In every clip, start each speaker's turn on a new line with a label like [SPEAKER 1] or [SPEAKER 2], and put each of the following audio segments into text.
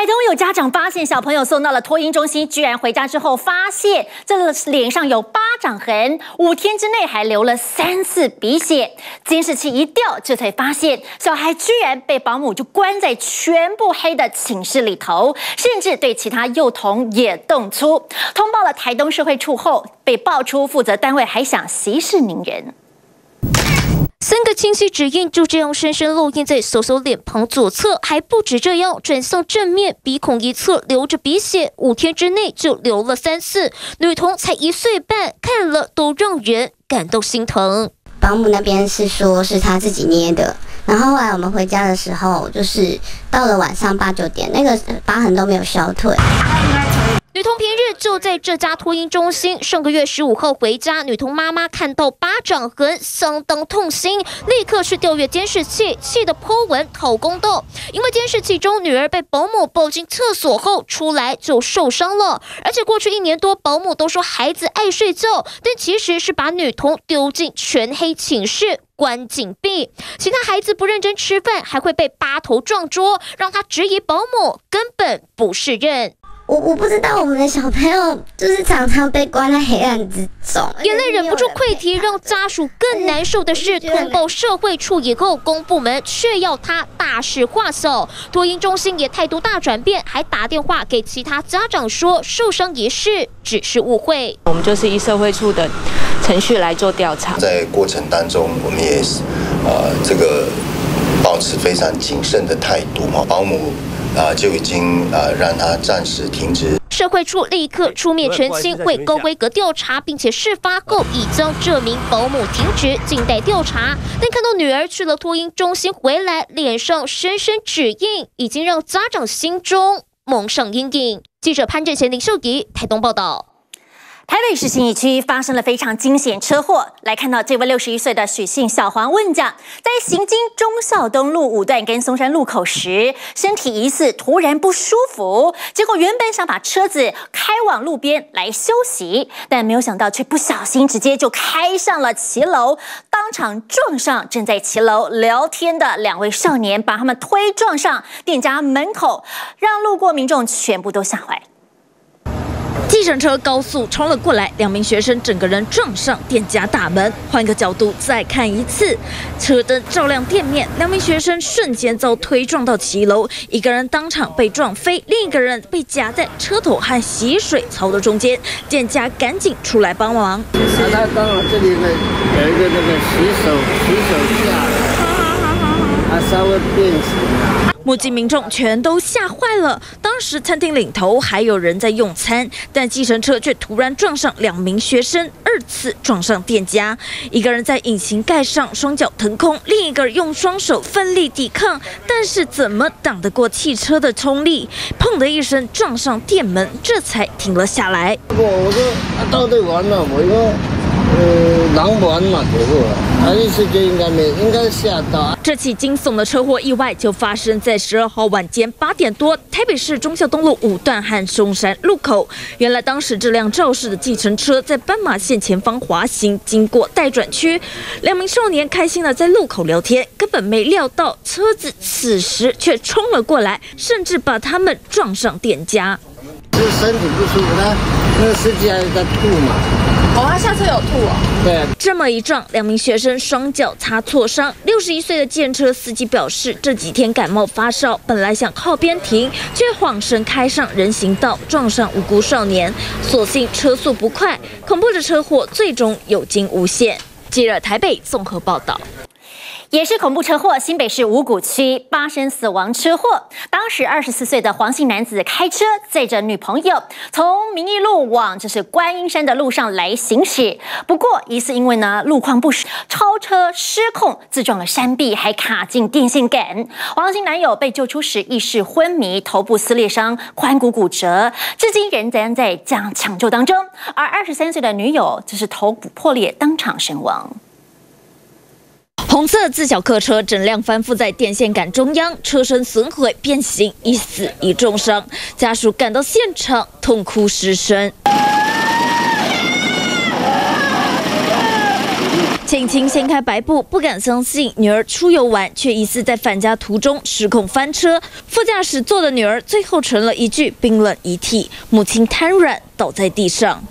[SPEAKER 1] 台东有家长发现小朋友送到了托婴中心，居然回家之后发现这个脸上有巴掌痕，5天之内还流了3次鼻血。监视器一调，这才发现小孩居然被保姆就关在全部黑的寝室里头，甚至对其他幼童也动粗。通报了台东社会处后，被爆出负责单位还想息事宁人。
[SPEAKER 2] 3个清晰指印就这样深深烙印在小小脸庞左侧，还不止这样，转向正面，鼻孔一侧流着鼻血，5天之内就流了3次。女童才1岁半，看了都让人感到心疼。
[SPEAKER 3] 保姆那边是说是她自己捏的，然后后来我们回家的时候，就是到了晚上8、9点，那个疤痕都没有消退。
[SPEAKER 2] 女童平日就在这家托婴中心，上个月15号回家，女童妈妈看到巴掌痕，相当痛心，立刻去调阅监视器，气得po文讨公道。因为监视器中女儿被保姆抱进厕所后出来就受伤了，而且过去1年多，保姆都说孩子爱睡觉，但其实是把女童丢进全黑寝室。 关紧闭，其他孩子不认真吃饭，还会被扒头撞桌，让他质疑保姆根本不是人。
[SPEAKER 3] 我不知道我们的小朋友就是常常被关在黑暗之中，
[SPEAKER 2] 眼泪忍不住溃堤，让家属更难受的是，通报社会处以后，公部门却要他大事化小。托婴中心也态度大转变，还打电话给其他家长说，受伤一事只是误会。
[SPEAKER 4] 我们就是依社会处的程序来做调查，在
[SPEAKER 5] 过程当中，我们也这个保持非常谨慎的态度嘛，保姆。 就已经让他暂时停职。
[SPEAKER 2] 社会处立刻出面澄清，会高规格调查，并且事发后已将这名保姆停职，静待调查。但看到女儿去了托婴中心回来，脸上深深指印，已经让家长心中蒙上阴影。记者潘正贤、林秀仪，台东报道。
[SPEAKER 1] 台北市信义区发生了非常惊险车祸，来看到这位61岁的许姓小黄问讲，在行经忠孝东路5段跟松山路口时，身体疑似突然不舒服，结果原本想把车子开往路边来休息，但没有想到却不小心直接就开上了骑楼，当场撞上正在骑楼聊天的2位少年，把他们推撞上店家门口，让路过民众全部都吓坏。
[SPEAKER 6] 计程车高速冲了过来，2名学生整个人撞上店家大门。换个角度再看一次，车灯照亮店面，2名学生瞬间遭推撞到骑楼，一个人当场被撞飞，另一个人被夹在车头和洗水槽的中间。店家赶紧出来帮忙。
[SPEAKER 7] 他刚好这里面有一个那个洗手架，他稍微变形了。
[SPEAKER 6] 目击民众全都吓坏了。当时餐厅领头还有人在用餐，但计程车却突然撞上2名学生，2次撞上店家。一个人在引擎盖上双脚腾空，另一个用双手奋力抵抗，但是怎么挡得过汽车的冲力？砰的一声撞上店门，这才停了下来。
[SPEAKER 7] 我说到底完了，我说。 狼玩嘛，结果他一时间应该吓到。
[SPEAKER 6] 这起惊悚的车祸意外就发生在12号晚间8点多，台北市忠孝东路5段和松山路口。原来当时这辆肇事的计程车在斑马线前方滑行，经过待转区，2名少年开心的在路口聊天，根本没料到车子此时却冲了过来，甚至把他们撞上店家。
[SPEAKER 7] 是身体不舒服，那个司机还在吐嘛。
[SPEAKER 8] 哦，他下车有吐哦。
[SPEAKER 7] 对，
[SPEAKER 6] 这么一撞，2名学生双脚擦挫伤。61岁的计程车司机表示，这几天感冒发烧，本来想靠边停，却晃神开上人行道，撞上无辜少年。所幸车速不快，恐怖的车祸最终有惊无险。记者台北综合报道。
[SPEAKER 1] 也是恐怖车祸，新北市五股区发生死亡车祸。当时24岁的黄姓男子开车载着女朋友，从民义路往观音山的路上来行驶。不过疑似因为路况不熟，超车失控，自撞了山壁，还卡进电线杆。黄姓男友被救出时意识昏迷，头部撕裂伤，髋骨骨折，至今仍然在抢救当中。而23岁的女友头骨破裂，当场身亡。
[SPEAKER 6] 红色自小客车整辆翻覆在电线杆中央，车身损毁变形，一死一重伤。家属赶到现场，痛哭失声。 亲亲掀开白布，不敢相信女儿出游玩，却疑似在返家途中失控翻车，副驾驶座的女儿最后成了一具冰冷遗体，母亲瘫软倒在地上。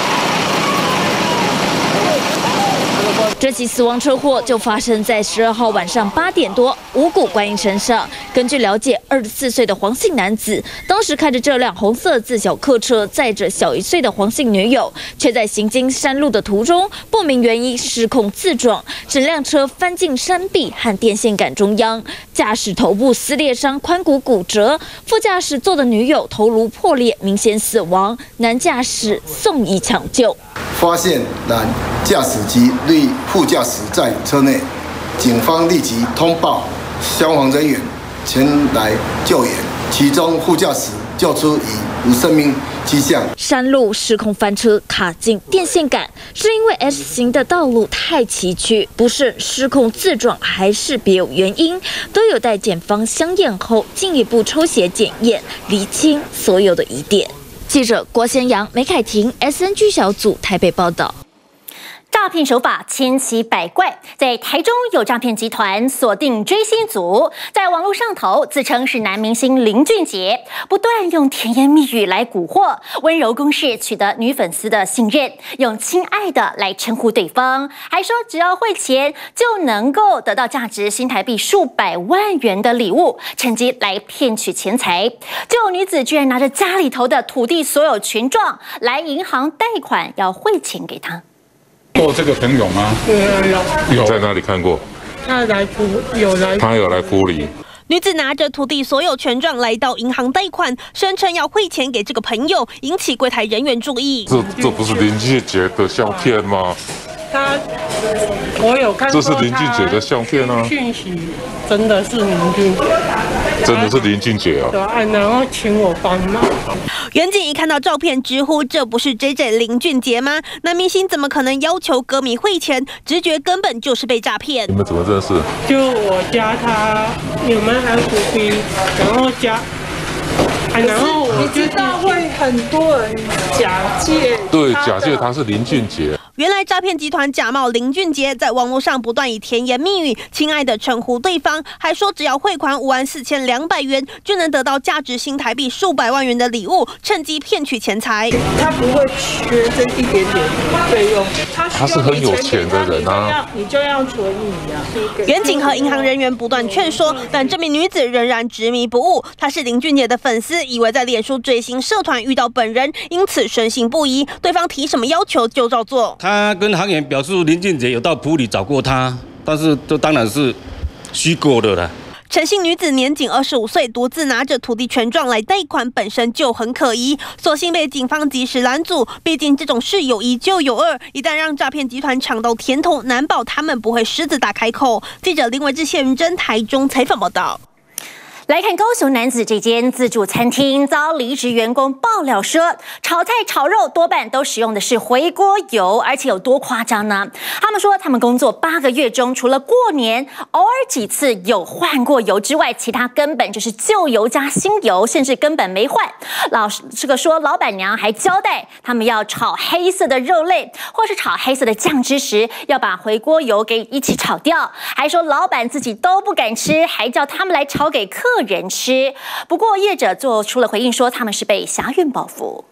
[SPEAKER 6] 这起死亡车祸就发生在12号晚上8点多，五股观音山上。根据了解，24岁的黄姓男子当时开着这辆红色自小客车，载着小1岁的黄姓女友，却在行经山路的途中，不明原因失控自撞，整辆车翻进山壁和电线杆中央，驾驶头部撕裂伤髋骨骨折，副驾驶座的女友头颅破裂，明显死亡，男驾驶送医抢救。
[SPEAKER 9] 发现男驾驶及女副驾驶在车内，警方立即通报消防人员前来救援，其中副驾驶救出已无生命迹象。
[SPEAKER 6] 山路失控翻车卡进电线杆，是因为 S 型的道路太崎岖，不慎失控自撞，还是别有原因，都有待检方相验后进一步抽血检验，厘清所有的疑点。记者郭先阳、梅凯婷 ，SNG 小组台北报道。
[SPEAKER 1] 诈骗手法千奇百怪，在台中有诈骗集团锁定追星族，在网络上头自称是男明星林俊杰，不断用甜言蜜语来蛊惑，温柔攻势取得女粉丝的信任，用亲爱的来称呼对方，还说只要汇钱就能够得到价值新台币数百万元的礼物，趁机来骗取钱财。就有女子居然拿着家里头的土地所有权状来银行贷款，要汇钱给他。
[SPEAKER 10] 过这个朋友吗？有在哪里看过？
[SPEAKER 11] 他有来埔里。女子拿着土地所有权状来到银行贷款，声称要汇钱给这个朋友，引起柜台人员注意。
[SPEAKER 10] 这不是林俊杰的相片吗？
[SPEAKER 11] 我有看过，
[SPEAKER 10] 这是林俊杰的相片啊！
[SPEAKER 11] 讯息真的是林俊杰，
[SPEAKER 10] 真的是林俊杰啊！
[SPEAKER 11] 对啊，然后请我帮忙。远景一看到照片，直呼这不是 JJ 林俊杰吗？男明星怎么可能要求歌迷汇钱？直觉根本就是被诈骗。
[SPEAKER 10] 你们怎么认识？
[SPEAKER 11] 就我加他，有没有 FB， 然后加。然后你知道会很多人假借，
[SPEAKER 10] 对，假借他是林俊杰。
[SPEAKER 11] 原来诈骗集团假冒林俊杰，在网络上不断以甜言蜜语、亲爱的称呼对方，还说只要汇款54200元，就能得到价值新台币数百万元的礼物，趁机骗取钱财。他不会缺这一点点费用，
[SPEAKER 10] 他是很有钱的人啊，
[SPEAKER 11] 你就要存你啊。远景和银行人员不断劝说，但这名女子仍然执迷不悟。她是林俊杰的粉丝，以为在脸书追星社团遇到本人，因此深信不疑。对方提什么要求就照做。
[SPEAKER 12] 他跟行员表示林俊杰有到埔里找过他，但是这当然是虚构的啦。
[SPEAKER 11] 陈姓女子年仅25岁，独自拿着土地权状来贷款，本身就很可疑，所幸被警方及时拦阻。毕竟这种事有一就有二，一旦让诈骗集团尝到甜头，难保他们不会狮子大开口。记者林维志、谢云珍台中采访报道。来看高雄男子这间自助餐厅遭离职员工爆料说，炒菜炒肉多半都使用的是回锅油，而且有多夸张呢？他们说他们工作8个月中，除了过年偶尔几次有换过油之外，其他根本就是旧油加新油，甚至根本没换。老板娘还交代他们要炒黑色的肉类或是炒黑色的酱汁时，要把回锅油给一起炒掉，还说老板自己都不敢吃，还叫他们来炒给客人吃。不过业者做出了回应，说他们是被侠运报复。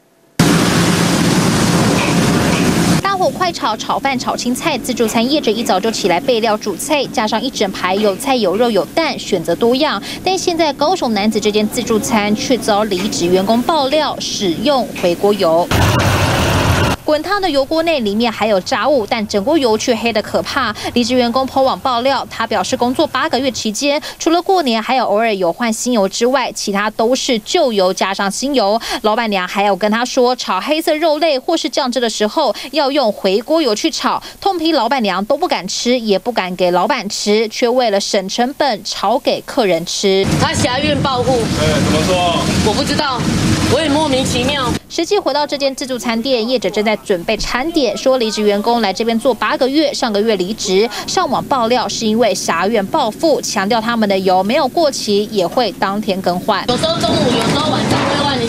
[SPEAKER 2] 大火快炒炒饭、炒青菜，自助餐业者一早就起来备料煮菜，加上一整排有菜有肉有蛋，选择多样。但现在高雄男子这间自助餐却遭离职员工爆料使用回锅油。滚烫的油锅内里面还有炸物，但整锅油却黑得可怕。离职员工 po 网爆料，他表示工作8个月期间，除了过年还有偶尔有换新油之外，其他都是旧油加上新油。老板娘还有跟他说，炒黑色肉类或是酱汁的时候要用回锅油去炒，痛批老板娘都不敢吃，也不敢给老板吃，却为了省成本炒给客人吃。
[SPEAKER 13] 他侠运报复，
[SPEAKER 10] 怎么说？
[SPEAKER 13] 我不知道，我也莫名其妙。
[SPEAKER 2] 实际回到这间自助餐店，业者正在准备餐点，说离职员工来这边做8个月，上个月离职，上网爆料是因为侠怨报复，强调他们的油没有过期，也会当天更换。
[SPEAKER 13] 有时候中午，有时候晚上会换一次。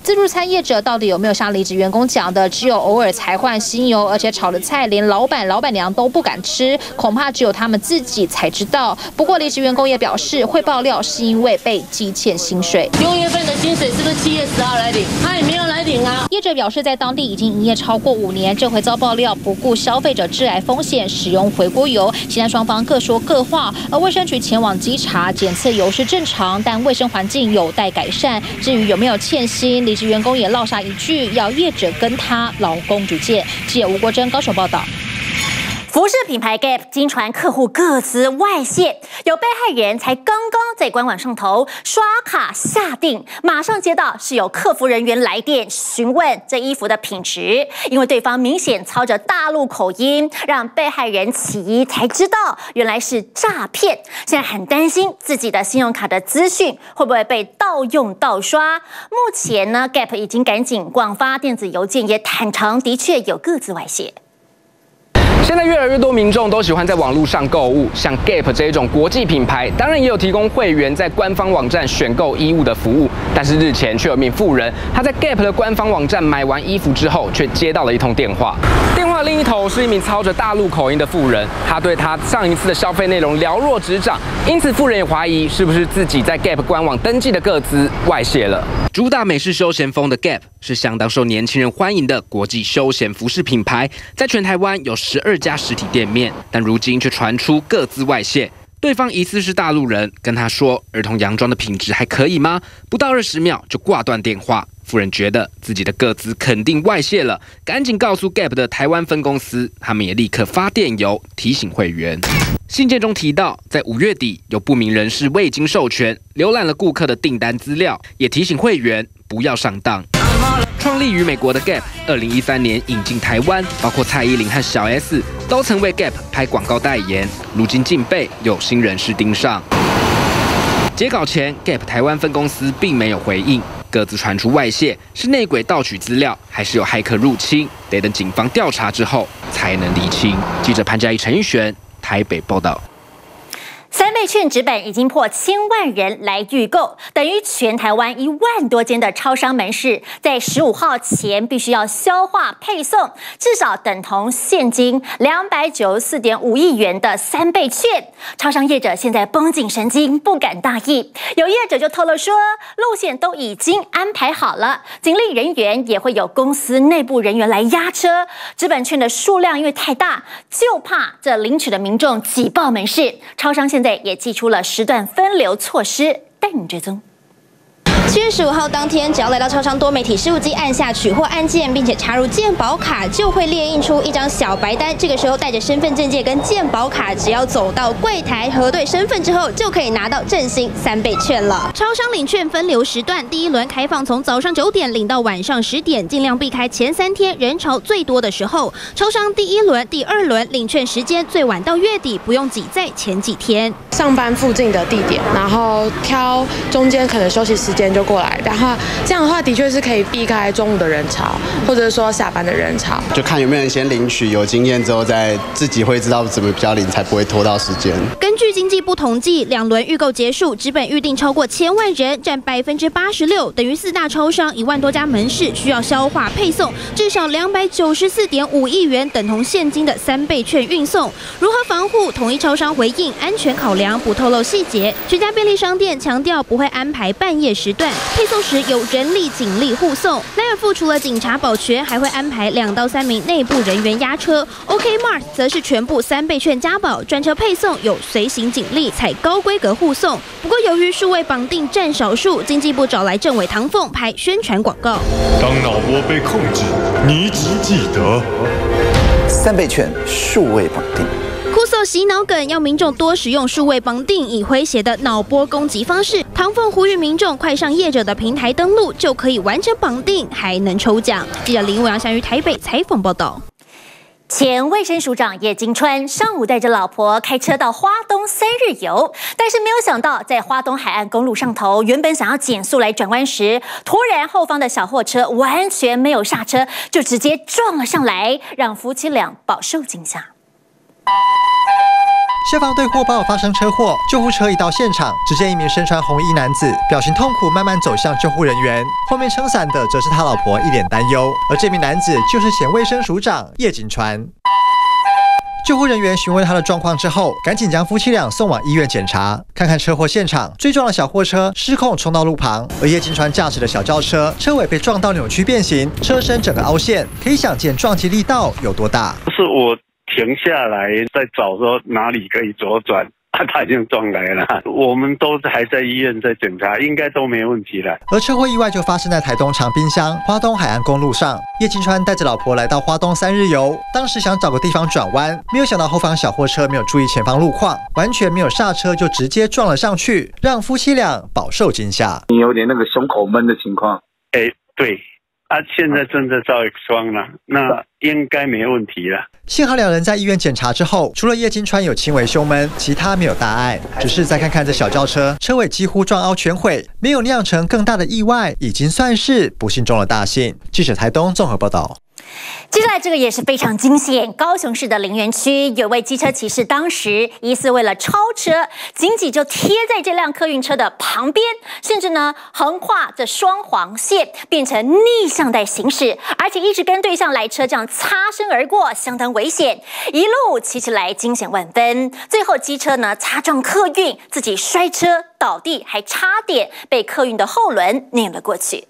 [SPEAKER 14] 自助餐业者到底有没有像离职员工讲的，只有偶尔才换新油，而且炒的菜连老板娘都不敢吃，恐怕只有他们自己才知道。不过离职员工也表示，会爆料是因为被积欠薪水。
[SPEAKER 13] 6月份的薪水是不是7月10号来领？他也没有来领啊。
[SPEAKER 14] 业者表示，在当地已经营业超过5年，这回遭爆料不顾消费者致癌风险使用回锅油，现在双方各说各话。而卫生局前往稽查检测油是正常，但卫生环境有待改善。至于有没有欠薪，离职员工也落下一句，要业者跟他劳工局见。记者吴国珍高雄报道。
[SPEAKER 1] 服饰品牌 Gap 经传客户个资外泄，有被害人才刚刚在官网上头刷卡下定，马上接到是有客服人员来电询问这衣服的品质，因为对方明显操着大陆口音，让被害人起疑，才知道原来是诈骗。现在很担心自己的信用卡的资讯会不会被盗用盗刷。目前呢 ，Gap 已经赶紧广发电子邮件，也坦诚的确有个资外泄。
[SPEAKER 15] 现在越来越多民众都喜欢在网络上购物，像 Gap 这一种国际品牌，当然也有提供会员在官方网站选购衣物的服务。但是日前却有名妇人，她在 Gap 的官方网站买完衣服之后，却接到了一通电话。电话另一头是一名操着大陆口音的妇人，她对她上一次的消费内容了若指掌，因此妇人也怀疑是不是自己在 Gap 官网登记的个资外泄了。主打美式休闲风的 Gap 是相当受年轻人欢迎的国际休闲服饰品牌，在全台湾有12家实体店面，但如今却传出个资外泄。对方疑似是大陆人，跟他说儿童洋装的品质还可以吗？不到20秒就挂断电话。夫人觉得自己的个资肯定外泄了，赶紧告诉 Gap 的台湾分公司，他们也立刻发电邮提醒会员。信件中提到，在5月底有不明人士未经授权浏览了顾客的订单资料，也提醒会员不要上当。创立于美国的 Gap ，2013年引进台湾，包括蔡依林和小 S 都曾为 Gap 拍广告代言，如今竟被有心人士盯上。截稿前 ，Gap 台湾分公司并没有回应。各自传出外泄，是内鬼盗取资料，还是有骇客入侵？得等警方调查之后才能厘清。记者潘嘉怡、陈玉璇台北报道。
[SPEAKER 1] 3倍券纸本已经破1000万人来预购，等于全台湾1万多间的超商门市，在15号前必须要消化配送，至少等同现金294.5亿元的3倍券。超商业者现在绷紧神经，不敢大意。有业者就透露说，路线都已经安排好了，警力人员也会有公司内部人员来押车。纸本券的数量因为太大，就怕这领取的民众挤爆门市。超商现在也祭出了时段分流措施，带你追踪。
[SPEAKER 2] 7月15号当天，只要来到超商多媒体事务机按下取货按键，并且插入健保卡，就会列印出一张小白单。这个时候带着身份证件跟健保卡，只要走到柜台核对身份之后，就可以拿到振兴3倍券了。超商领券分流时段，第一轮开放从早上9点领到晚上10点，尽量避开前3天人潮最多的时候。超商第1轮、第2轮领券时间最晚到月底，不用挤在前几天。
[SPEAKER 8] 上班附近的地点，然后挑中间可能休息时间就过来，然后这样的话的确是可以避开中午的人潮，或者说下班的人潮。
[SPEAKER 16] 就看有没有人先领取，有经验之后再自己会知道怎么比较领，才不会拖到时间。
[SPEAKER 2] 根据经济部统计，2轮预购结束，纸本预定超过1000万人，占86%，等于4大超商1万多家门市需要消化配送至少294.5亿元，等同现金的3倍券运送。如何防护？统一超商回应安全考量，不透露细节。全家便利商店强调不会安排半夜时段，配送时有人力警力护送。莱尔富除了警察保全，还会安排2到3名内部人员押车。OK Mart 则是全部3倍券加保，专车配送有随行警力，采高规格护送。不过由于数位绑定占少数，经济部找来政委唐凤拍宣传广告。
[SPEAKER 17] 当脑波被控制，你只记得
[SPEAKER 18] 3倍券数位绑定。
[SPEAKER 2] 酷搜洗脑梗，要民众多使用数位绑定，以诙谐的脑波攻击方式。唐凤呼吁民众快上业者的平台登录，就可以完成绑定，还能抽奖。记者林伟阳、于台北采访报道。
[SPEAKER 1] 前卫生署长叶金川上午带着老婆开车到花东3日游，但是没有想到，在花东海岸公路上头，原本想要减速来转弯时，突然后方的小货车完全没有刹车，就直接撞了上来，让夫妻俩饱受惊吓。
[SPEAKER 19] 消防队获报发生车祸，救护车一到现场，只见一名身穿红衣男子表情痛苦，慢慢走向救护人员，后面撑伞的则是他老婆，一脸担忧。而这名男子就是前卫生署长叶景传。救护人员询问他的状况之后，赶紧将夫妻俩送往医院检查。看看车祸现场，追撞的小货车失控冲到路旁，而叶金川驾驶的小轿车车尾被撞到扭曲变形，车身整个凹陷，可以想见撞击力道有多大。
[SPEAKER 20] 是我停下来在找说哪里可以左转。他已经撞来了，我们都还在医院在检查，应该都没问题了。
[SPEAKER 19] 而车祸意外就发生在台东长滨乡花东海岸公路上，叶金川带着老婆来到花东3日游，当时想找个地方转弯，没有想到后方小货车没有注意前方路况，完全没有刹车就直接撞了上去，让夫妻俩饱受惊吓。
[SPEAKER 21] 你有点那个胸口闷的情况。
[SPEAKER 20] 对。现在正在照 X 光了，那应该没问题了。
[SPEAKER 19] 幸好两人在医院检查之后，除了叶金川有轻微胸闷，其他没有大碍。只是再看看这小轿车，车尾几乎撞凹全毁，没有酿成更大的意外，已经算是不幸中的大幸。记者台东综合报道。
[SPEAKER 1] 接下来这个也是非常惊险，高雄市的林园区有位机车骑士，当时疑似为了超车，紧紧就贴在这辆客运车的旁边，甚至呢横跨这双黄线，变成逆向在行驶，而且一直跟对向来车这样擦身而过，相当危险，一路骑起来惊险万分。最后机车呢擦撞客运，自己摔车倒地，还差点被客运的后轮碾了过去。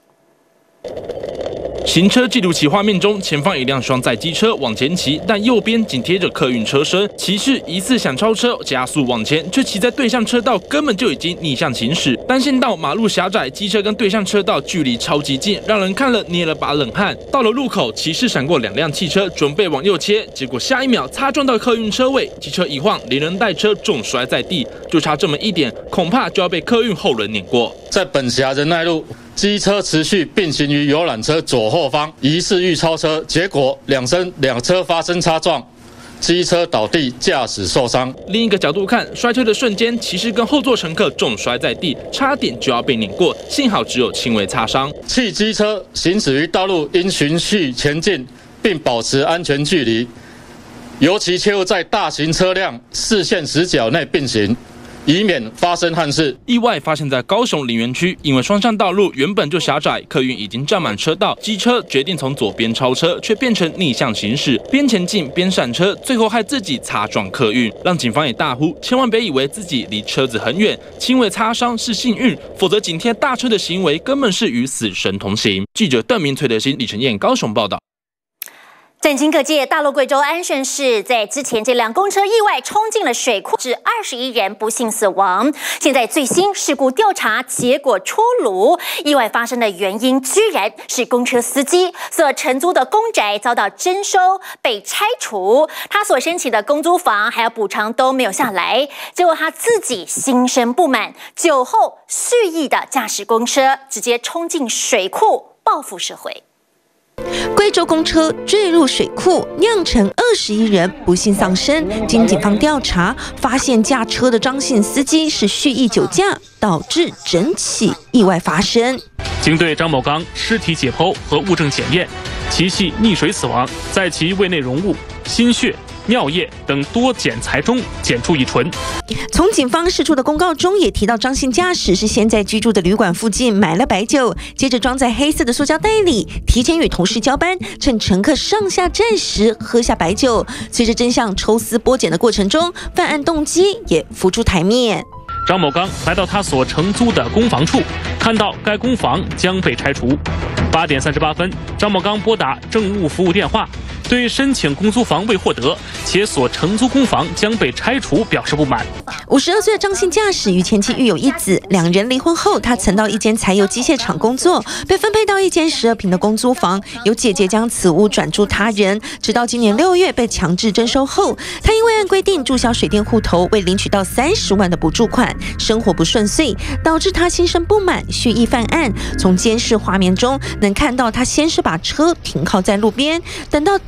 [SPEAKER 22] 行车记录器画面中，前方一辆双载机车往前骑，但右边紧贴着客运车身，骑士疑似想超车，加速往前，却骑在对向车道，根本就已经逆向行驶。单线道马路狭窄，机车跟对向车道距离超级近，让人看了捏了把冷汗。到了路口，骑士闪过2辆汽车，准备往右切，结果下一秒擦撞到客运车位，机车一晃，连人带车重摔在地，就差这么一点，恐怕就要被客运后轮碾过。
[SPEAKER 23] 在本辖仁爱路，机车持续并行于游览车左后方，疑似欲超车，结果两车发生擦撞，机车倒地，驾驶受伤。
[SPEAKER 22] 另一个角度看，摔车的瞬间，骑士跟后座乘客重摔在地，差点就要被碾过，幸好只有轻微擦伤。汽机车行驶于道路应循序前进，并保持安全距离，尤其切勿在大型车辆视线死角内并行，以免发生憾事。意外发生在高雄林园区，因为双向道路原本就狭窄，客运已经占满车道，机车决定从左边超车，却变成逆向行驶，边前进边闪车，最后害自己擦撞客运，让警方也大呼：千万别以为自己离车子很远，轻微擦伤是幸运，否则紧贴大车的行为根本是与死神同行。记者邓明、崔德兴、李承彦高雄报道。
[SPEAKER 1] 震惊各界，大陆贵州安顺市在之前这辆公车意外冲进了水库，致21人不幸死亡。现在最新事故调查结果出炉，意外发生的原因居然是公车司机所承租的公宅遭到征收被拆除，他所申请的公租房还有补偿都没有下来，结果他自己心生不满，酒后蓄意的驾驶公车，直接冲进水库报复社会。
[SPEAKER 24] 贵州公车坠入水库，酿成21人不幸丧生。经警方调查，发现驾车的张姓司机是蓄意酒驾，导致整起意外发生。
[SPEAKER 25] 经对张某刚尸体解剖和物证检验，其系溺水死亡，在其胃内容物、心血、尿液等多检材中检出乙醇。
[SPEAKER 24] 从警方释出的公告中也提到，张姓驾驶是先在居住的旅馆附近买了白酒，接着装在黑色的塑胶袋里，提前与同事交班，趁乘客上下站时喝下白酒。随着真相抽丝剥茧的过程中，犯案动机也浮出台面。
[SPEAKER 25] 张某刚来到他所承租的公房处，看到该公房将被拆除。8点38分，张某刚拨打政务服务电话，对申请公租房未获得，且所承租公房将被拆除表示不满。
[SPEAKER 24] 52岁的张姓驾驶与前妻育有1子，两人离婚后，他曾到一间柴油机械厂工作，被分配到一间12坪的公租房，由姐姐将此屋转租他人，直到今年6月被强制征收后，他因为按规定注销水电户头，未领取到30万的补助款，生活不顺遂，导致他心生不满，蓄意犯案。从监视画面中能看到，他先是把车停靠在路边，等到对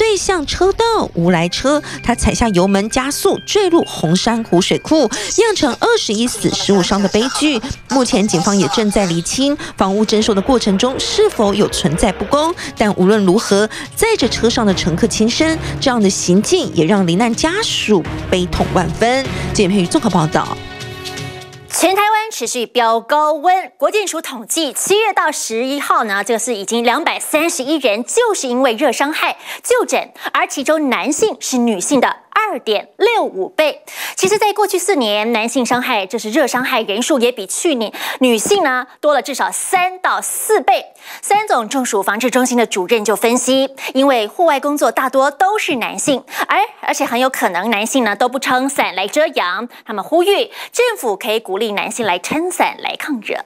[SPEAKER 24] 对向车道无来车，他踩下油门加速坠入红珊瑚水库，酿成21死15伤的悲剧。目前警方也正在厘清房屋征收的过程中是否有存在不公，但无论如何，载着车上的乘客轻生，这样的行径也让罹难家属悲痛万分。简佩瑜综合报道。
[SPEAKER 1] 全台湾持续飙高温，国健署统计，7月到11号呢，这个是已经231人，就是因为热伤害就诊，而其中男性是女性的2.65倍。其实，在过去4年，男性伤害就是热伤害人数也比去年女性呢多了至少3到4倍。3种中暑防治中心的主任就分析，因为户外工作大多都是男性，而且很有可能男性呢都不撑伞来遮阳。他们呼吁政府可以鼓励男性来撑伞来抗热。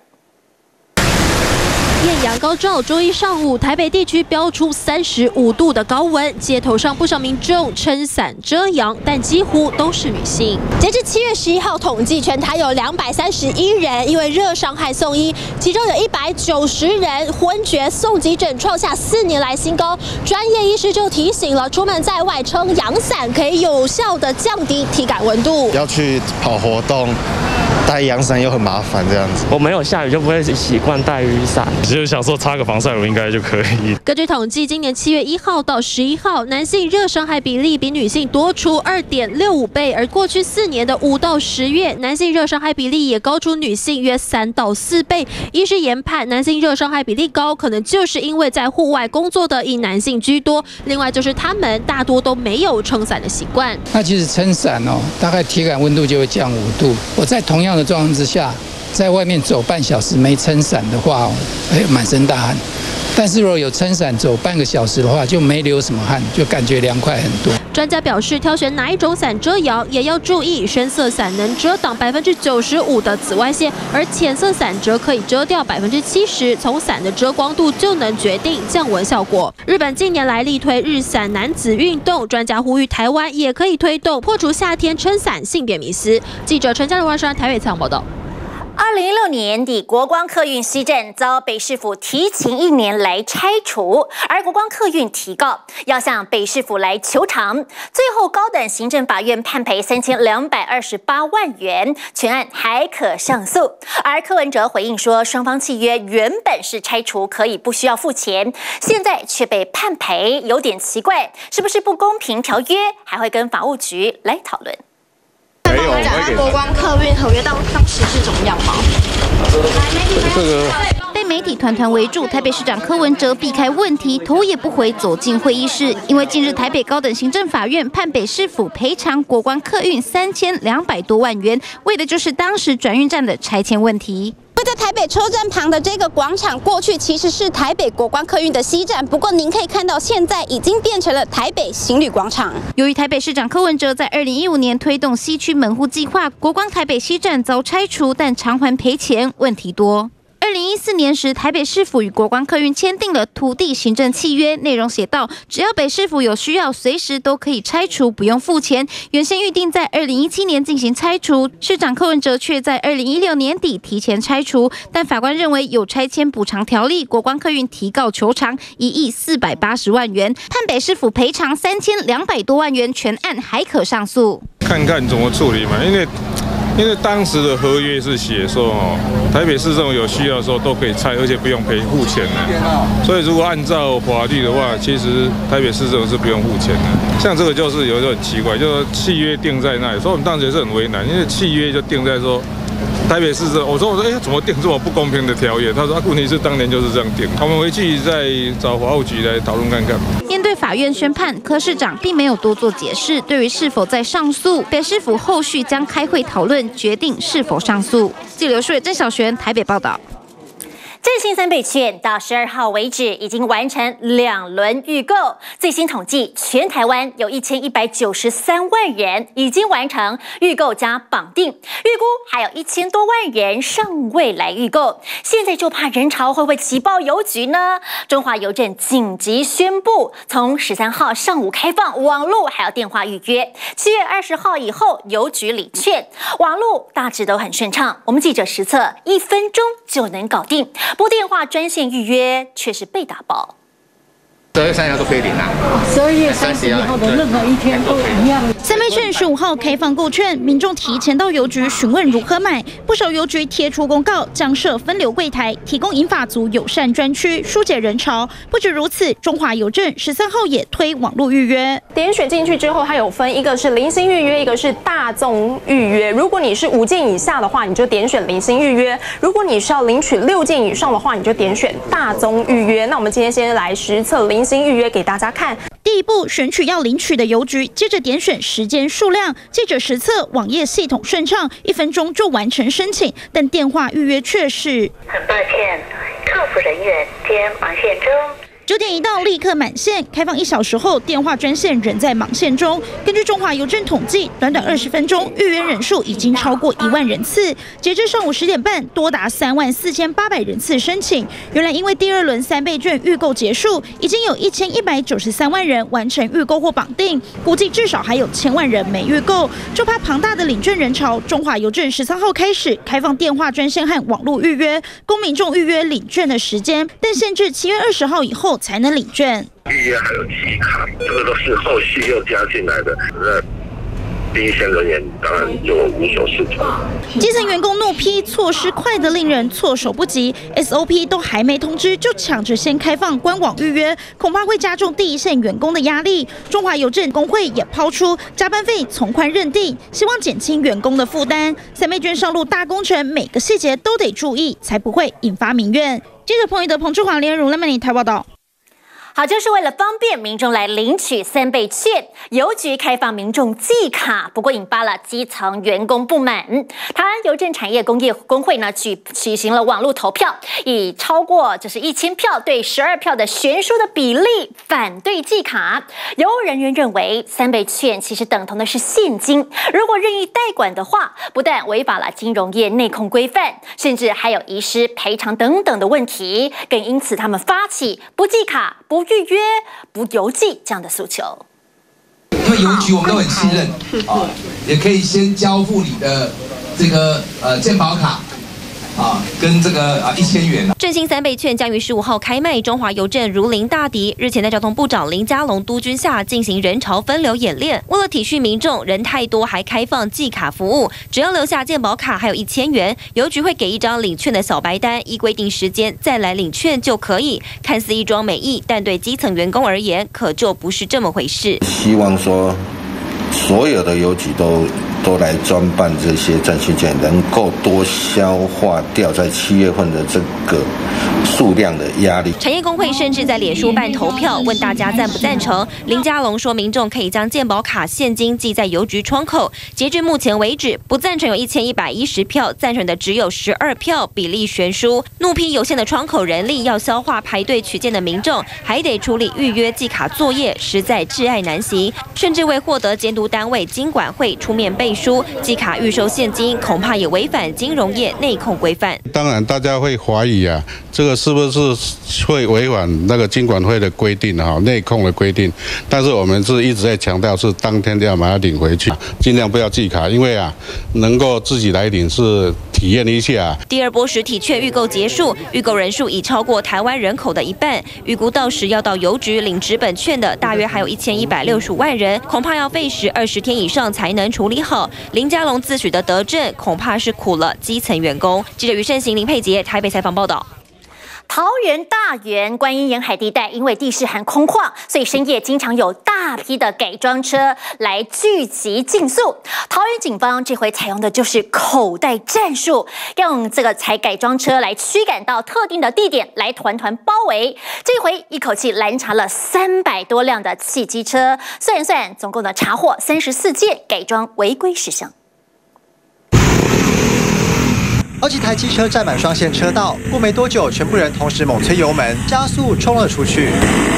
[SPEAKER 2] 艳阳高照，周一上午，台北地区飙出35度的高温，街头上不少民众撑伞遮阳，但几乎都是女性。
[SPEAKER 3] 截至7月11号统计，全台有231人因为热伤害送医，其中有190人昏厥送急诊，创下4年来新高。专业医师就提醒了，出门在外撑阳伞可以有效的降低体感温度。
[SPEAKER 4] 要去跑活动，带阳伞又很麻烦，这样子。
[SPEAKER 5] 我没有下雨就不会习惯带雨伞。
[SPEAKER 7] 就是想说擦个防晒乳应该就可以。
[SPEAKER 2] 根据统计，今年7月1号到11号，男性热伤害比例比女性多出2.65倍，而过去4年的5到10月，男性热伤害比例也高出女性约3到4倍。医师研判，男性热伤害比例高，可能就是因为在户外工作的以男性居多，另外就是他们大多都没有撑伞的习惯。
[SPEAKER 9] 那其实撑伞大概体感温度就会降5度。我在同样的状况之下，在外面走半小时没撑伞的话，满身大汗。但是如果有撑伞走半个小时的话，就没流什么汗，就感觉凉快很多。
[SPEAKER 2] 专家表示，挑选哪一种伞遮阳也要注意，深色伞能遮挡95%的紫外线，而浅色伞则可以遮掉70%。从伞的遮光度就能决定降温效果。日本近年来力推日伞男子运动，专家呼吁台湾也可以推动，破除夏天撑伞性别迷思。记者陈嘉玲、台北采访报道。
[SPEAKER 1] 2016年底，国光客运西站遭北市府提前1年来拆除，而国光客运提告要向北市府来求偿，最后高等行政法院判赔3228万元，全案还可上诉。而柯文哲回应说，双方契约原本是拆除可以不需要付钱，现在却被判赔，有点奇怪，是不是不公平条约？还会跟法务局来讨论。
[SPEAKER 26] 没有，国光客运合约当时是怎么样吗？
[SPEAKER 2] 被媒体团团围住，台北市长柯文哲避开问题，头也不回走进会议室。因为近日台北高等行政法院判北市府赔偿国光客运3200多万元，为的就是当时转运站的拆迁问题。
[SPEAKER 3] 在台北车站旁的这个广场，过去其实是台北国光客运的西站，不过您可以看到，现在已经变成了台北行旅广场。
[SPEAKER 2] 由于台北市长柯文哲在2015年推动西区门户计划，国光台北西站遭拆除，但偿还赔钱问题多。2014年时，台北市府与国光客运签订了土地行政契约，内容写道，只要北市府有需要，随时都可以拆除，不用付钱。原先预定在2017年进行拆除，市长柯文哲却在2016年底提前拆除，但法官认为有拆迁补偿条例，国光客运提告求偿1亿480万元，判北市府赔偿3200多万元，全案还可上诉。
[SPEAKER 27] 看看怎么处理嘛，因为当时的合约是写说台北市政府有需要的时候都可以拆，而且不用付钱的。所以如果按照法律的话，其实台北市政府是不用付钱的。像这个就是有时候很奇怪，就是契约定在那里，所以我们当时也是很为难，因为契约就定在说台北市政，我说怎么定这么不公平的条约？他说问题是当年就是这样定，我们回去再找法务局来讨论看看。
[SPEAKER 2] 面对法院宣判，柯市长并没有多做解释。对于是否再上诉，北市府后续将开会讨论，决定是否上诉。记者刘淑伟、郑小璇台北报道。
[SPEAKER 1] 振兴3倍券到12号为止已经完成2轮预购，最新统计，全台湾有1193万人已经完成预购加绑定，预估还有1000多万人尚未来预购。现在就怕人潮会不会挤爆邮局呢？中华邮政紧急宣布，从13号上午开放网络还有电话预约，7月20号以后邮局领券，网络大致都很顺畅。我们记者实测1分钟就能搞定。拨电话专线预约却是被打爆。
[SPEAKER 6] 12月30号都可以领啊
[SPEAKER 10] ，12月30号的任何一天都一样。
[SPEAKER 11] 三倍券15号开放购券，民众提前到邮局询问如何买。不少邮局贴出公告，将设分流柜台，提供银发族友善专区，疏解人潮。不止如此，中华邮政13号也推网络预约。
[SPEAKER 12] 点选进去之后，它有分一个是零星预约，一个是大众预约。如果你是5件以下的话，你就点选零星预约；如果你是要领取6件以上的话，你就点选大宗预约。那我们今天先来实测零星预约给大家看。
[SPEAKER 11] 第一步，选取要领取的邮局，接着点选时间数量。记者实测，网页系统顺畅，1分钟就完成申请，但电话预约却是
[SPEAKER 13] 很抱歉，客服人员兼忙线中。
[SPEAKER 11] 9点一到，立刻满线。开放1小时后，电话专线仍在忙线中。根据中华邮政统计，短短20分钟，预约人数已经超过1万人次。截至上午10点半，多达34800人次申请。原来因为第2轮3倍券预购结束，已经有1193万人完成预购或绑定，估计至少还有1000万人没预购。就怕庞大的领券人潮，中华邮政13号开始开放电话专线和网络预约，供民众预约领券的时间，但限制7月20号以后才能领券。
[SPEAKER 14] 预约还有期卡，这个都是后续又加进来的。那第一线人员当然就无所适从。
[SPEAKER 11] 基层员工怒批措施快得令人措手不及 ，SOP 都还没通知就抢着先开放官网预约，恐怕会加重第一线员工的压力。中华邮政工会也抛出加班费从宽认定，希望减轻员工的负担。3倍券上路大工程，每个细节都得注意，才不会引发民怨。记者彭宇德、彭志华、连如、赖曼妮台报道。
[SPEAKER 1] 好，就是为了方便民众来领取3倍券，邮局开放民众寄卡，不过引发了基层员工不满。台湾邮政产业工业工会呢举行了网络投票，以超过1000票对12票的悬殊的比例反对寄卡。有人员认为3倍券其实等同的是现金，如果任意代管的话，不但违反了金融业内控规范，甚至还有遗失赔偿等等的问题，更因此他们发起不寄卡、不预约、不邮寄这样的诉求。
[SPEAKER 15] 因为邮局我们都很信任啊，也可以先交付你的这个健保卡。跟这个1000元。
[SPEAKER 2] 振兴3倍券将于15号开卖，中华邮政如临大敌。日前在交通部长林佳龙督军下进行人潮分流演练，为了体恤民众，人太多还开放寄卡服务，只要留下健保卡还有1000元，邮局会给一张领券的小白单，依规定时间再来领券就可以。看似一桩美意，但对基层员工而言，可就不是这么回事。
[SPEAKER 28] 希望说所有的邮局都来专办这些振兴券，能够多消化掉在7月份的这个数量的压力。
[SPEAKER 2] 产业工会甚至在脸书办投票，问大家赞不赞成。林佳龙说，民众可以将健保卡现金寄在邮局窗口。截至目前为止，不赞成有1110票，赞成的只有12票，比例悬殊。怒批有限的窗口人力要消化排队取件的民众，还得处理预约寄卡作业，实在窒碍难行。甚至为获得监督单位金管会出面背书，寄卡预收现金，恐怕也违反金融业内控规范。
[SPEAKER 29] 当然，大家会怀疑啊，这个是不是会违反那个金管会的规定哈，内控的规定？但是我们是一直在强调，是当天要把它领回去，尽量不要寄卡，因为啊，能够自己来领是体验一下。
[SPEAKER 2] 第2波实体券预购结束，预购人数已超过台湾人口的1半，预估到时要到邮局领纸本券的大约还有1165万人，恐怕要费时20天以上才能处理好。林佳龙自诩的德政，恐怕是苦了基层员工。记者于盛行、林佩杰台北采访报道。
[SPEAKER 1] 桃园大园观音沿海地带，因为地势很空旷，所以深夜经常有大批的改装车来聚集竞速。桃园警方这回采用的就是口袋战术，用这个改装车来驱赶到特定的地点，来团团包围。这回一口气拦查了300多辆的汽机车，算一算，总共的查获34件改装违规事项。
[SPEAKER 19] 好几台机车占满双线车道，过没多久，全部人同时猛催油门，加速冲了出去。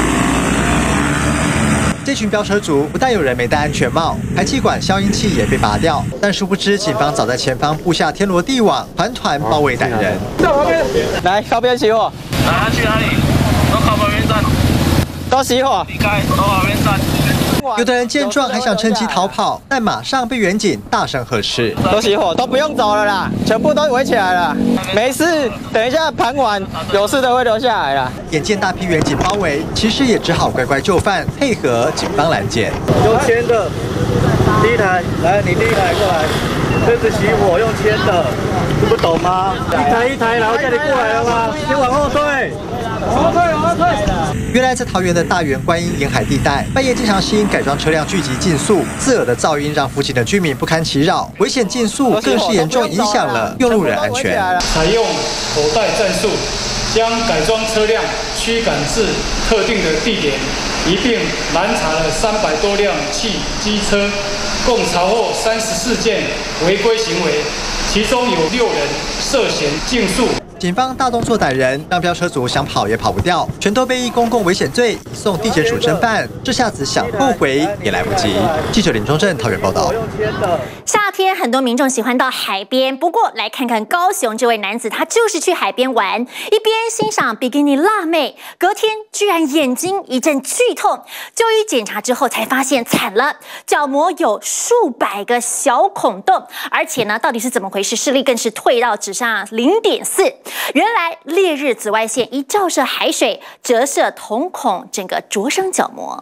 [SPEAKER 19] 这群飙车族不但有人没戴安全帽，排气管消音器也被拔掉。但殊不知，警方早在前方布下天罗地网，团团包围歹人。
[SPEAKER 30] 在旁边，来靠边起火。
[SPEAKER 31] 来，去哪里？都靠旁边站。
[SPEAKER 30] 都熄火。
[SPEAKER 31] 离开，都旁边站。
[SPEAKER 19] 有的人见状还想趁机逃跑，但马上被远警大声呵斥：“
[SPEAKER 30] 都熄火，都不用走了啦，全部都围起来了，没事，等一下盘完有事的会留下来啦。”
[SPEAKER 19] 眼见大批远警包围，骑士也只好乖乖就范，配合警方拦截。
[SPEAKER 6] 用牵的，第一台来，你第一台过来，车子熄火用牵的，听不懂吗？一台，然后叫你过来了吗？先往后退。往后退。
[SPEAKER 19] 原来在桃园的大园观音沿海地带，半夜经常吸引改装车辆聚集竞速，刺耳的噪音让附近的居民不堪其扰，危险竞速更是严重影响了用路人安全。
[SPEAKER 6] 采用口袋战术，将改装车辆驱赶至特定的地点，一并拦查了300多辆机车，共查获34件违规行为，其中有6人涉嫌竞速。
[SPEAKER 19] 警方大动作逮人，让飙车族想跑也跑不掉，全都被以公共危险罪移送地检署侦办。这下子想后悔也来不及。记者林忠正桃园报道。
[SPEAKER 1] 夏天很多民众喜欢到海边，不过来看看高雄这位男子，他就是去海边玩，一边欣赏比基尼辣妹，隔天居然眼睛一阵剧痛，就医检查之后才发现惨了，角膜有数百个小孔洞，而且呢，到底是怎么回事？视力更是退到只剩0.4。原来烈日紫外线一照射海水，折射瞳孔，整个灼伤角膜。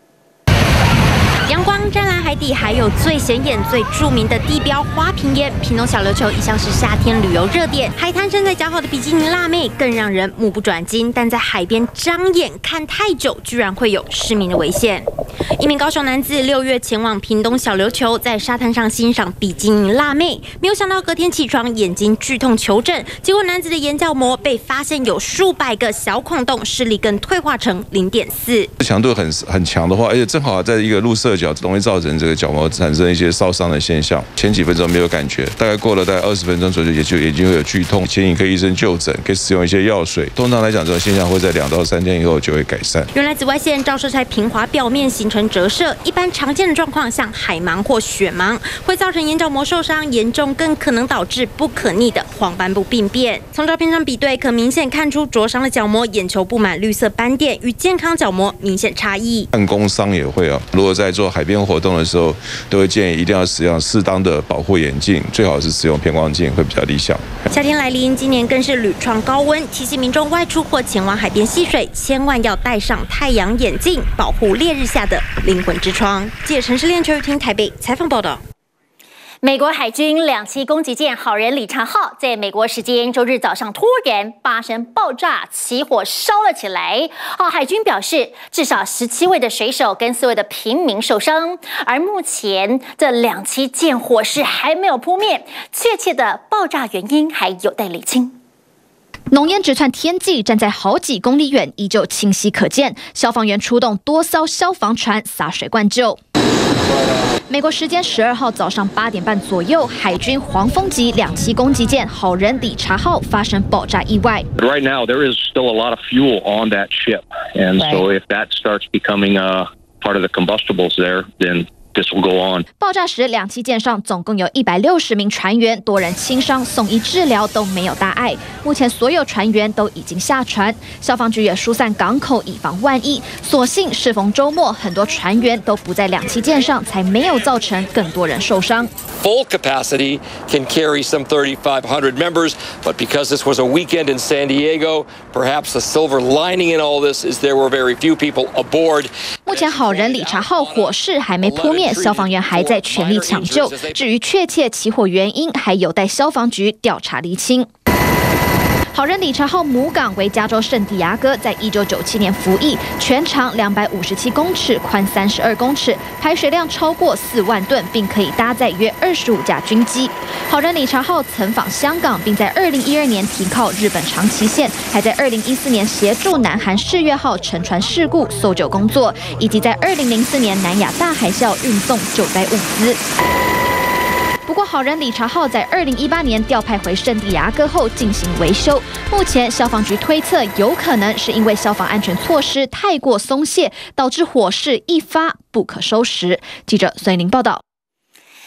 [SPEAKER 2] 阳光湛蓝海底，还有最显眼、最著名的地标花瓶岩、屏东小琉球，一向是夏天旅游热点。海滩身材姣好的比基尼辣妹更让人目不转睛，但在海边张眼看太久，居然会有失明的危险。一名高雄男子6月前往屏东小琉球，在沙滩上欣赏比基尼辣妹，没有想到隔天起床眼睛剧痛求诊，结果男子的眼角膜被发现有数百个小孔洞，视力更退化成0.4。
[SPEAKER 8] 强度很强的话，而且正好在一个入射角，容易造成这个角膜产生一些烧伤的现象。前几分钟没有感觉，大概过了大概20分钟左右，也就眼睛会有剧痛，建议可以医生就诊，可以使用一些药水。通常来讲，这种现象会在2到3天以后就会改善。
[SPEAKER 2] 原来紫外线照射在平滑表面形成折射，一般常见的状况像海盲或血盲，会造成眼角膜受伤，严重更可能导致不可逆的黄斑部病变。从照片上比对，可明显看出灼伤的角膜眼球布满绿色斑点，与健康角膜明显差异。
[SPEAKER 8] 办工伤也会啊，如果在做海边活动的时候，都会建议一定要使用适当的保护眼镜，最好是使用偏光镜会比较理想。
[SPEAKER 2] 夏天来临，今年更是屡创高温，提醒民众外出或前往海边戏水，千万要戴上太阳眼镜，保护烈日下的灵魂之窗。记者陈世炼、邱玉婷台北采访报道。
[SPEAKER 1] 美国海军2栖攻击舰好人理查号在美国时间周日早上突然发生爆炸，起火烧了起来。海军表示，至少17位的水手跟4位的平民受伤，而目前这2栖舰火势还没有扑灭，确切的爆炸原因还有待厘清。
[SPEAKER 16] 浓烟直窜天际，站在好几公里远，依旧清晰可见。消防员出动多艘消防船洒水灌救。美国时间12号早上8点半左右，海军黄蜂级2栖攻击舰好人理查号发生爆炸意外。
[SPEAKER 17] Right now, there is still a lot of fuel on that ship, and so if that starts becoming part of the combustibles there, then this will go on.
[SPEAKER 16] 爆炸时，2栖舰上总共有160名船员，多人轻伤，送医治疗都没有大碍。目前所有船员都已经下船，消防局也疏散港口，以防万一。所幸适逢周末，很多船员都不在2栖舰上，才没有造成更多人受伤。
[SPEAKER 18] Full capacity can carry some 3,500 members, but because this was a weekend in San Diego, perhaps the silver lining in all this is there were very few people aboard.
[SPEAKER 16] 目前好人理查号火势还没扑灭，消防员还在全力抢救。至于确切起火原因，还有待消防局调查厘清。好人理查号母港为加州圣地亚哥，在1997年服役，全长257公尺，宽32公尺，排水量超过4万吨，并可以搭载约25架军机。好人理查号曾访香港，并在2012年停靠日本长崎县，还在2014年协助南韩世越号沉船事故搜救工作，以及在2004年南亚大海啸运送救灾物资。不过，好人理查号在2018年调派回圣地亚哥后进行维修。目前消防局推测，有可能是因为消防安全措施太过松懈，导致火势一发不可收拾。记者孙玲报道。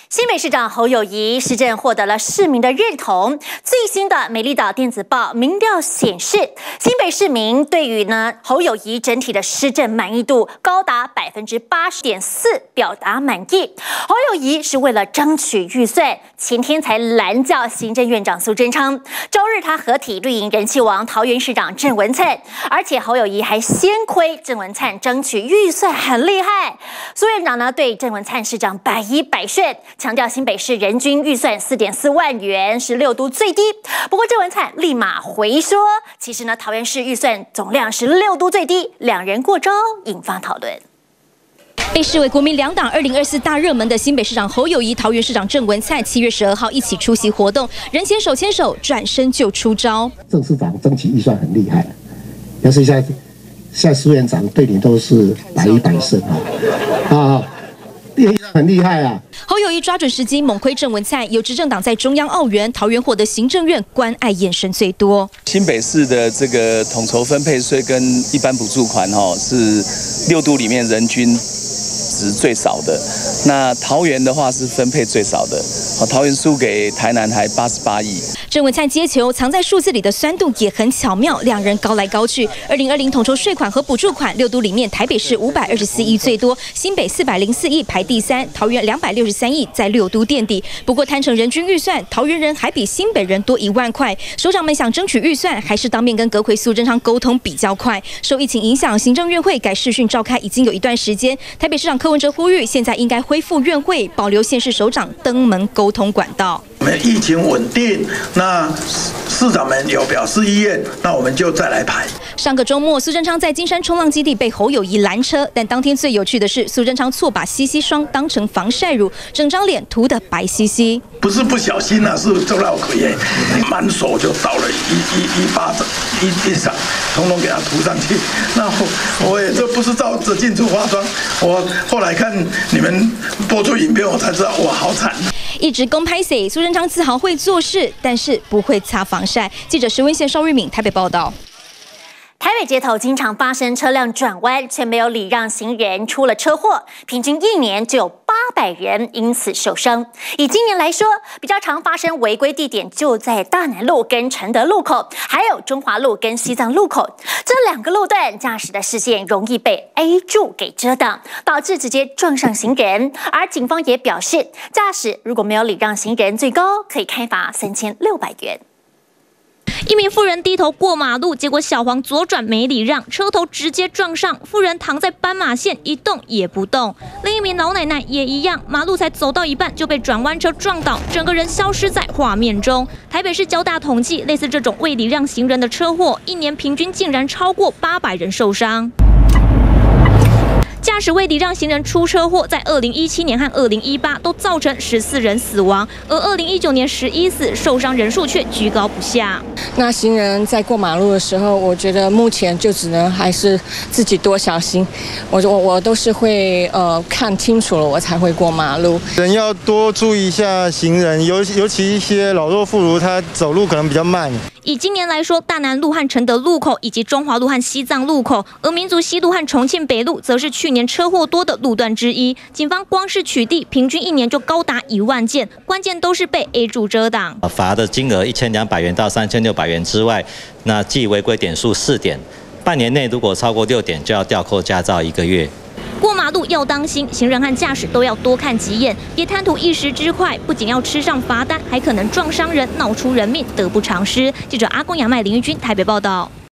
[SPEAKER 1] 新北市长侯友宜施政获得了市民的认同。最新的美丽岛电子报民调显示，新北市民对于侯友宜整体的施政满意度高达80.4%，表达满意。侯友宜是为了争取预算，前天才拦轿行政院长苏贞昌，周日他合体绿营人气王桃园市长郑文灿，而且侯友宜还先亏郑文灿争取预算很厉害。苏院长对郑文灿市长百依百顺。强调新北市人均预算4.4万元是6都最低，不过郑文灿立马回说，其实桃园市预算总量是6都最低，两人过招，引发讨论。
[SPEAKER 4] 被视为国民两党2024大热门的新北市长侯友宜、桃园市长郑文灿，7月12号一起出席活动，人前手牵手，转身就出招。
[SPEAKER 5] 郑市长争取预算很厉害，但是现在苏院长对你都是百依百顺啊。很厉害啊！
[SPEAKER 4] 侯友宜抓准时机猛亏郑文灿，有执政党在中央澳元、桃园获得行政院关爱眼神最多。
[SPEAKER 7] 新北市的这个统筹分配税跟一般补助款是6都里面人均值最少的，那桃园的话是分配最少的，桃园输给台南还88亿。
[SPEAKER 4] 郑文灿接球，藏在数字里的酸度也很巧妙，两人高来高去。2020统筹税款和补助款，6都里面台北市524亿最多，新北404亿排第3，桃园263亿在6都垫底。不过摊成人均预算，桃园人还比新北人多1万块。首长们想争取预算，还是当面跟阁揆苏贞昌沟通比较快。受疫情影响，行政院会改视讯召开已经有一段时间。台北市长柯文哲呼吁，现在应该恢复院会，保留县市首长登门沟通管道。
[SPEAKER 9] 我们疫情稳定，那市长们有表示意愿，那我们就再来排。
[SPEAKER 4] 上个周末，苏贞昌在金山冲浪基地被侯友宜拦车，但当天最有趣的是，苏贞昌错把CC霜当成防晒乳，整张脸涂得白兮兮。
[SPEAKER 9] 不是不小心啊，是周老可耶，满手就倒了一巴掌，一掌，统统给他涂上去。那我也这不是照着镜子化妆，我后来看你们播出影片，我才知道哇，好惨。
[SPEAKER 4] 一直公拍谁，苏贞昌自豪会做事，但是不会擦防晒。记者石文宪、邵玉敏台北报道。
[SPEAKER 1] 台北街头经常发生车辆转弯却没有礼让行人，出了车祸，平均1年就有800人因此受伤。以今年来说，比较常发生违规地点就在大南路跟承德路口，还有中华路跟西藏路口。这2个路段驾驶的视线容易被 A 柱给遮挡，导致直接撞上行人。而警方也表示，驾驶如果没有礼让行人，最高可以开罚3600元。
[SPEAKER 2] 一名妇人低头过马路，结果小黄左转没礼让，车头直接撞上，妇人躺在斑马线一动也不动。另一名老奶奶也一样，马路才走到一半就被转弯车撞倒，整个人消失在画面中。台北市交大统计，类似这种未礼让行人的车祸，一年平均竟然超过800人受伤。驾驶未礼让行人出车祸，在2017年和2018都造成14人死亡，而2019年11死，受伤人数却居高不下。
[SPEAKER 20] 那行人在过马路的时候，我觉得目前就只能还是自己多小心。我都是会看清楚了我才会过马路。
[SPEAKER 30] 人要多注意一下行人，尤其一些老弱妇孺，他走路可能比较慢。
[SPEAKER 2] 以今年来说，大南路和承德路口以及中华路和西藏路口，而民族西路和重庆北路则是去年车祸多的路段之一。警方光是取缔，平均1年就高达1万件，关键都是被 A 柱遮挡。
[SPEAKER 21] 罚的金额1200元到3600元之外，那记违规点数4点，半年内如果超过6点，就要吊扣驾照1个月。
[SPEAKER 2] 过马路要当心，行人和驾驶都要多看几眼，别贪图一时之快，不仅要吃上罚单，还可能撞伤人，闹出人命，得不偿失。记者阿公杨麦林玉君台北报道。